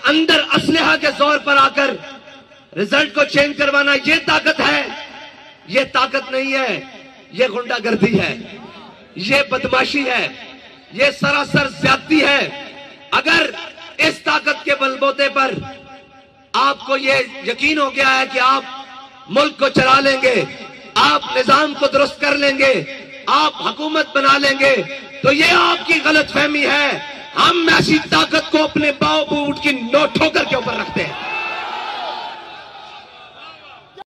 अंदर असलहा के जोर पर आकर रिजल्ट को चेंज करवाना, ये ताकत है? ये ताकत नहीं है, ये गुंडागर्दी है, ये बदमाशी है, ये सरासर ज्यादती है। अगर इस ताकत के बलबूते पर आपको ये यकीन हो गया है कि आप मुल्क को चला लेंगे, आप निजाम को दुरुस्त कर लेंगे, आप हुकूमत बना लेंगे, तो ये आपकी गलतफहमी है। हम ऐसी ताकत को अपने बाव बूट की नोट ठोकर के ऊपर रखते हैं।